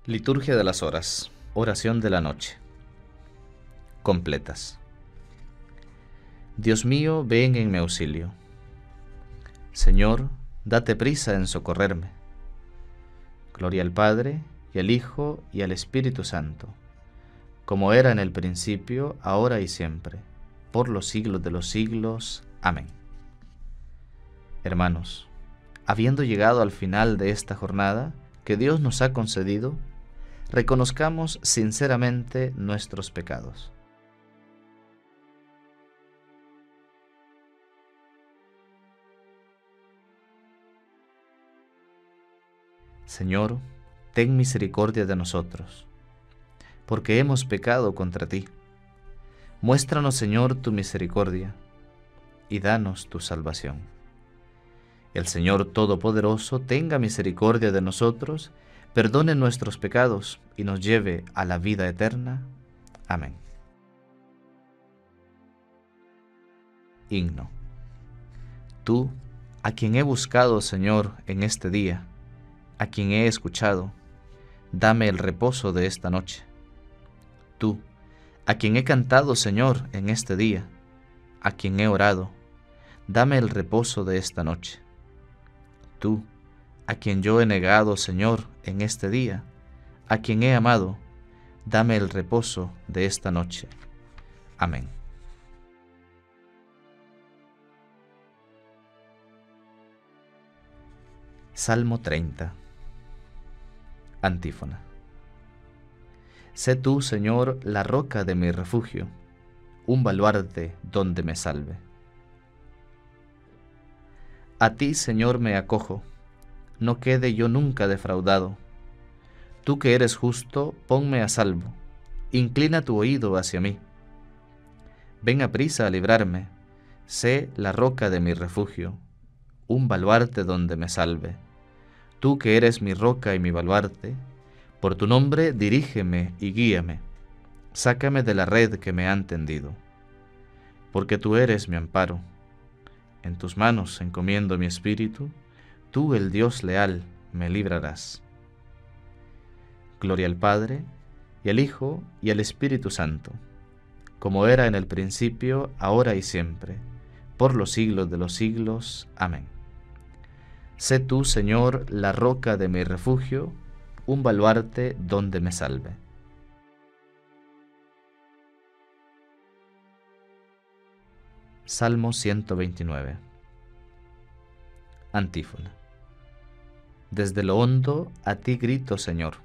Liturgia de las horas. Oración de la noche. Completas. Dios mío, ven en mi auxilio. Señor, date prisa en socorrerme. Gloria al Padre, y al Hijo, y al Espíritu Santo, como era en el principio, ahora y siempre, por los siglos de los siglos. Amén. Hermanos, habiendo llegado al final de esta jornada que Dios nos ha concedido, reconozcamos sinceramente nuestros pecados. Señor, ten misericordia de nosotros, porque hemos pecado contra ti. Muéstranos, Señor, tu misericordia, y danos tu salvación. El Señor Todopoderoso tenga misericordia de nosotros, perdone nuestros pecados y nos lleve a la vida eterna. Amén. Himno. Tú, a quien he buscado, Señor, en este día, a quien he escuchado, dame el reposo de esta noche. Tú, a quien he cantado, Señor, en este día, a quien he orado, dame el reposo de esta noche. Tú, a quien yo he negado, Señor, en este día, a quien he amado, dame el reposo de esta noche. Amén. Salmo 30. Antífona. Sé tú, Señor, la roca de mi refugio, un baluarte donde me salve. A ti, Señor, me acojo, no quede yo nunca defraudado. Tú que eres justo, ponme a salvo, inclina tu oído hacia mí. Ven aprisa a librarme, sé la roca de mi refugio, un baluarte donde me salve. Tú que eres mi roca y mi baluarte, por tu nombre dirígeme y guíame, sácame de la red que me han tendido. Porque tú eres mi amparo, en tus manos encomiendo mi espíritu, tú, el Dios leal, me librarás. Gloria al Padre, y al Hijo, y al Espíritu Santo, como era en el principio, ahora y siempre, por los siglos de los siglos. Amén. Sé tú, Señor, la roca de mi refugio, un baluarte donde me salve. Salmo 129. Antífona. Desde lo hondo a ti grito, Señor.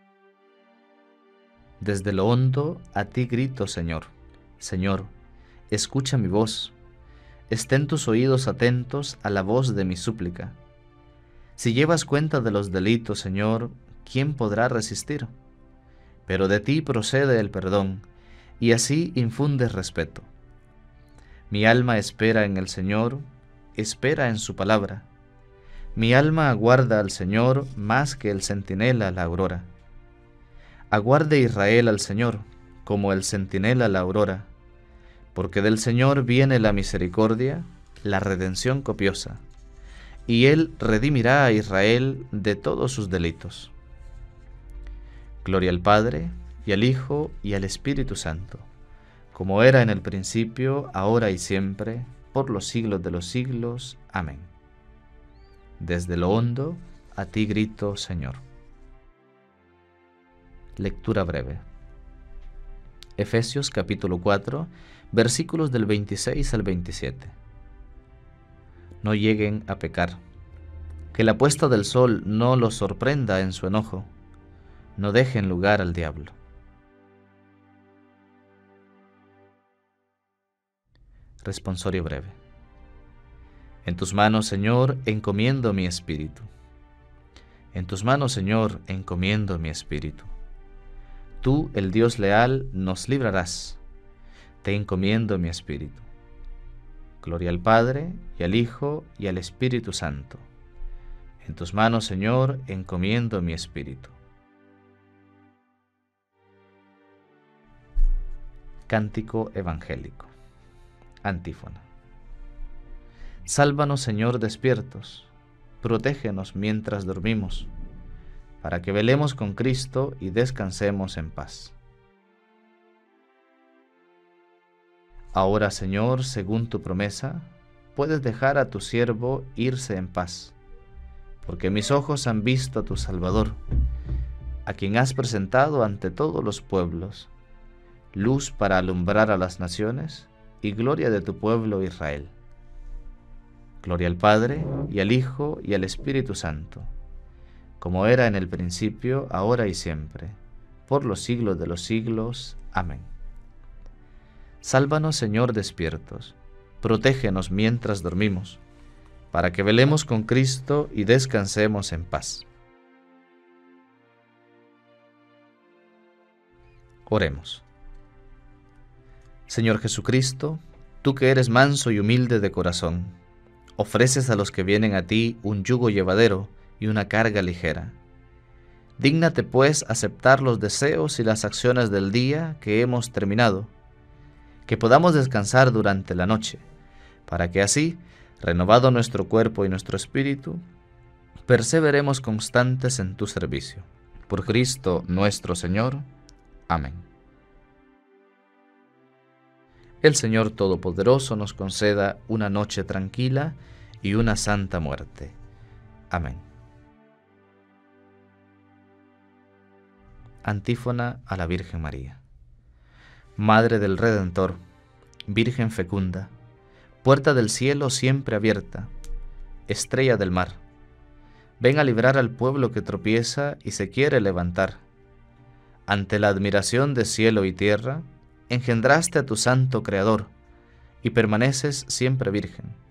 Desde lo hondo a ti grito, Señor. Señor, escucha mi voz. Estén tus oídos atentos a la voz de mi súplica. Si llevas cuenta de los delitos, Señor, ¿quién podrá resistir? Pero de ti procede el perdón, y así infundes respeto. Mi alma espera en el Señor, espera en su palabra. Mi alma aguarda al Señor más que el centinela la aurora. Aguarde Israel al Señor, como el centinela la aurora, porque del Señor viene la misericordia, la redención copiosa, y Él redimirá a Israel de todos sus delitos. Gloria al Padre, y al Hijo, y al Espíritu Santo, como era en el principio, ahora y siempre, por los siglos de los siglos. Amén. Desde lo hondo, a ti grito, Señor. Lectura breve. Efesios capítulo 4, versículos del 26 al 27. No lleguen a pecar, que la puesta del sol no los sorprenda en su enojo, no dejen lugar al diablo. Responsorio breve. En tus manos, Señor, encomiendo mi espíritu. En tus manos, Señor, encomiendo mi espíritu. Tú, el Dios leal, nos librarás. Te encomiendo mi espíritu. Gloria al Padre, y al Hijo, y al Espíritu Santo. En tus manos, Señor, encomiendo mi espíritu. Cántico evangélico. Antífona. Sálvanos, Señor, despiertos, protégenos mientras dormimos, para que velemos con Cristo y descansemos en paz. Ahora, Señor, según tu promesa, puedes dejar a tu siervo irse en paz, porque mis ojos han visto a tu Salvador, a quien has presentado ante todos los pueblos, luz para alumbrar a las naciones y gloria de tu pueblo Israel. Gloria al Padre, y al Hijo, y al Espíritu Santo, como era en el principio, ahora y siempre, por los siglos de los siglos. Amén. Sálvanos, Señor, despiertos, protégenos mientras dormimos, para que velemos con Cristo y descansemos en paz. Oremos. Señor Jesucristo, tú que eres manso y humilde de corazón, ofreces a los que vienen a ti un yugo llevadero y una carga ligera. Dígnate, pues, aceptar los deseos y las acciones del día que hemos terminado, que podamos descansar durante la noche, para que así, renovado nuestro cuerpo y nuestro espíritu, perseveremos constantes en tu servicio. Por Cristo nuestro Señor. Amén. El Señor Todopoderoso nos conceda una noche tranquila y una santa muerte. Amén. Antífona a la Virgen María. Madre del Redentor, Virgen fecunda, puerta del cielo siempre abierta, estrella del mar, ven a librar al pueblo que tropieza y se quiere levantar. Ante la admiración de cielo y tierra, engendraste a tu santo Creador, y permaneces siempre virgen.